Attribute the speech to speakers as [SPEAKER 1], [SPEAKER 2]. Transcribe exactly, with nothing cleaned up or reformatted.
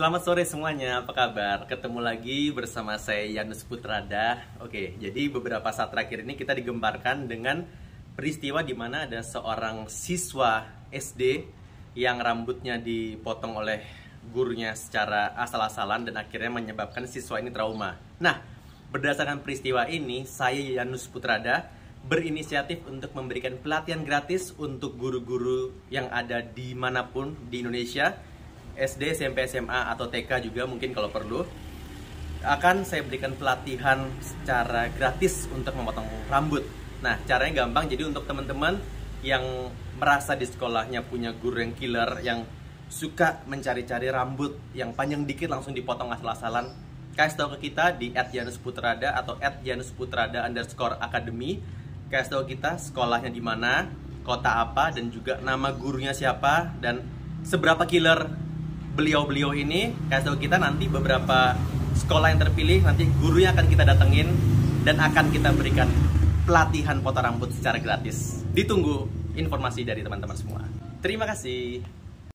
[SPEAKER 1] Selamat sore semuanya, apa kabar? Ketemu lagi bersama saya Yanus Putrada. Oke, jadi beberapa saat terakhir ini kita digemparkan dengan peristiwa di mana ada seorang siswa S D yang rambutnya dipotong oleh gurunya secara asal-asalan dan akhirnya menyebabkan siswa ini trauma. Nah, berdasarkan peristiwa ini, saya Yanus Putrada berinisiatif untuk memberikan pelatihan gratis untuk guru-guru yang ada dimanapun di Indonesia, S D, S M P, S M A, atau T K juga mungkin kalau perlu. Akan saya berikan pelatihan secara gratis untuk memotong rambut. Nah, caranya gampang. Jadi untuk teman-teman yang merasa di sekolahnya punya guru yang killer, yang suka mencari-cari rambut yang panjang dikit langsung dipotong asal-asalan, kasih tahu ke kita di et janus putrada atau et janus putrada underscore academy. Kasih tahu kita sekolahnya di mana, kota apa, dan juga nama gurunya siapa, dan seberapa killer beliau-beliau ini. Kasih tahu kita nanti beberapa sekolah yang terpilih, nanti gurunya akan kita datengin dan akan kita berikan pelatihan potong rambut secara gratis. Ditunggu informasi dari teman-teman semua. Terima kasih.